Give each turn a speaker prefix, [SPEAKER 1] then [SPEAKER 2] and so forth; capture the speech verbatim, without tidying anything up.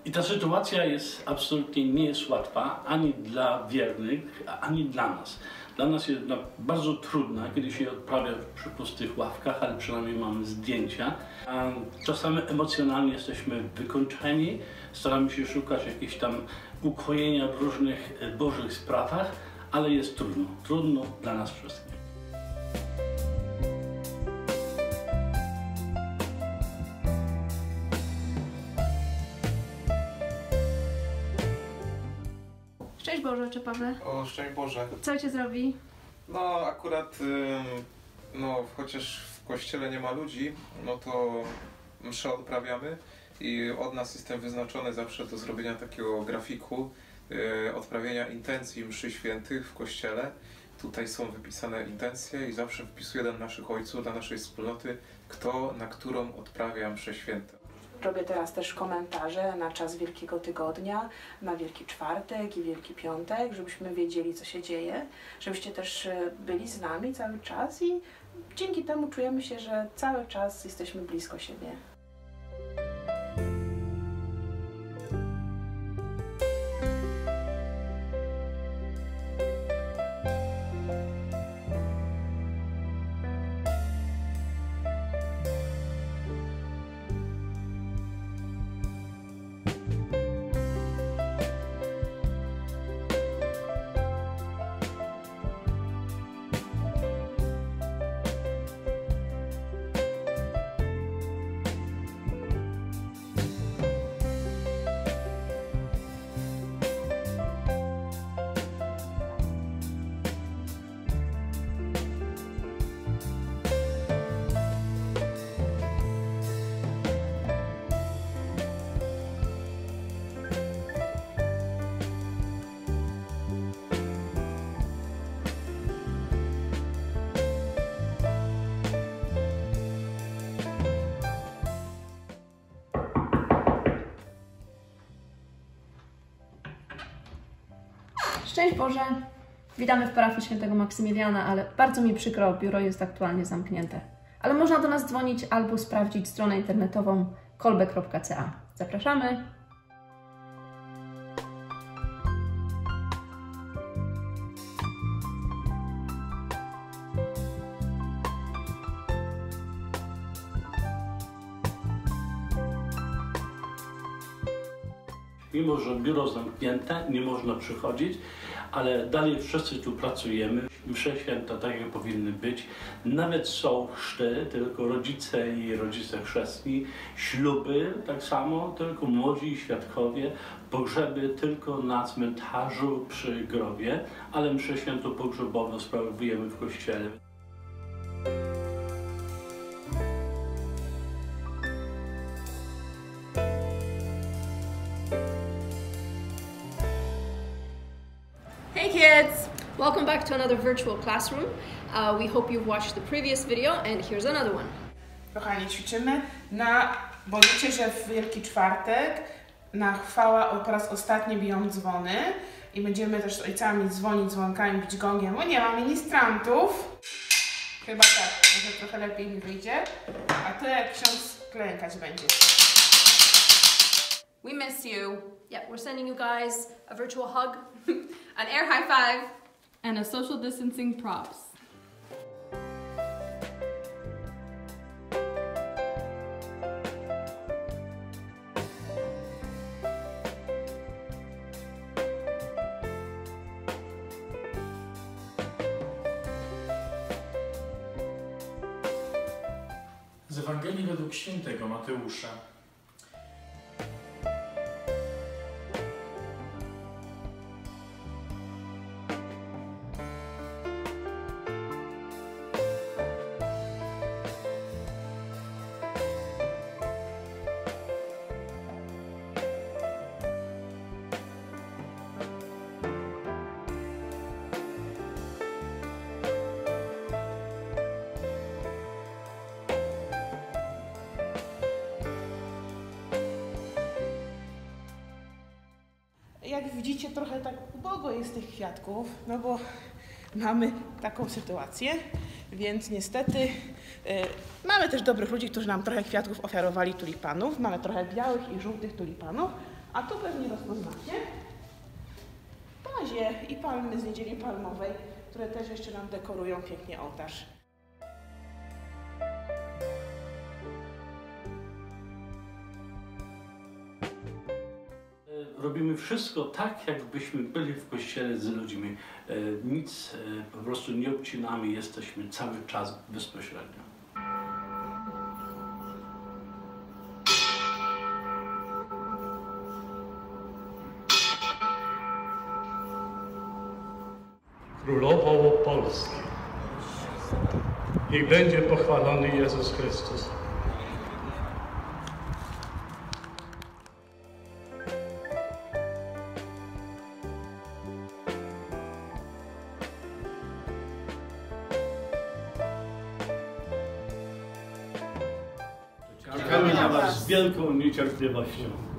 [SPEAKER 1] I ta sytuacja jest absolutnie nie jest łatwa ani dla wiernych, ani dla nas. Dla nas jest bardzo trudna, kiedy się odprawia przy pustych ławkach, ale przynajmniej mamy zdjęcia. Czasami emocjonalnie jesteśmy wykończeni, staramy się szukać jakiegoś tam ukojenia w różnych bożych sprawach, ale jest trudno. Trudno dla nas wszystkich.
[SPEAKER 2] Szczęść Boże, czy Pawle?
[SPEAKER 3] O, szczęść Boże.
[SPEAKER 2] Co Cię zrobi?
[SPEAKER 3] No akurat, no chociaż w kościele nie ma ludzi, no to mszę odprawiamy i od nas jestem wyznaczony zawsze do zrobienia takiego grafiku odprawienia intencji mszy świętych w kościele. Tutaj są wypisane intencje i zawsze wpisuję dla naszych ojców, dla naszej wspólnoty, kto na którą odprawia mszę święte.
[SPEAKER 4] Robię teraz też komentarze na czas Wielkiego Tygodnia, na Wielki Czwartek i Wielki Piątek, żebyśmy wiedzieli, co się dzieje, żebyście też byli z nami cały czas i dzięki temu czujemy się, że cały czas jesteśmy blisko siebie.
[SPEAKER 2] Szczęść Boże! Witamy w parafii świętego Maksymiliana, ale bardzo mi przykro, biuro jest aktualnie zamknięte. Ale można do nas dzwonić albo sprawdzić stronę internetową kolbe kropka c a. Zapraszamy!
[SPEAKER 1] Mimo że biuro zamknięte, nie można przychodzić, ale dalej wszyscy tu pracujemy. Msze święta tak jak powinny być. Nawet są chrzty, tylko rodzice i rodzice chrzestni. Śluby tak samo, tylko młodzi świadkowie. Pogrzeby tylko na cmentarzu przy grobie, ale mszę święto pogrzebowe sprawujemy w kościele.
[SPEAKER 2] Hey kids! Welcome back to another virtual classroom. Uh, we hope you've watched the previous video and here's another one.
[SPEAKER 5] Kochani, ćwiczymy na, bo wiecie, że w Wielki Czwartek na chwała po raz ostatni biją dzwony i będziemy też z ojcami dzwonić dzwonkami, bić gongiem, bo nie ma ministrantów. Chyba tak, może trochę lepiej mi wyjdzie. A to jak ksiądz klękać będzie.
[SPEAKER 6] We miss you.
[SPEAKER 2] Yeah, we're sending you guys a virtual hug,
[SPEAKER 6] An air high five,
[SPEAKER 7] and a social distancing props.
[SPEAKER 8] Z Ewangelii według świętego Mateusza.
[SPEAKER 5] Jak widzicie, trochę tak ubogo jest tych kwiatków, no bo mamy taką sytuację, więc niestety y, mamy też dobrych ludzi, którzy nam trochę kwiatków ofiarowali tulipanów. Mamy trochę białych i żółtych tulipanów, A tu pewnie rozpoznacie bazie i palmy z Niedzieli Palmowej, które też jeszcze nam dekorują pięknie ołtarz.
[SPEAKER 1] Robimy wszystko tak, jakbyśmy byli w kościele z ludźmi. Nic po prostu nie obcinamy, jesteśmy cały czas bezpośrednio.
[SPEAKER 9] Królowo Polski. Niech będzie pochwalony Jezus Chrystus.
[SPEAKER 1] Czekamy na Was z wielką niecierpliwością.